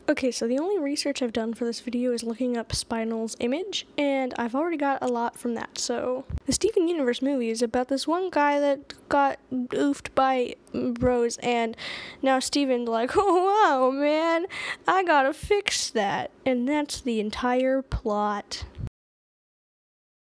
Okay, so the only research I've done for this video is looking up Spinal's image, and I've already got a lot from that. So, the Steven Universe movie is about this one guy that got oofed by Rose, and now Steven's like, oh wow, man, I gotta fix that. And that's the entire plot.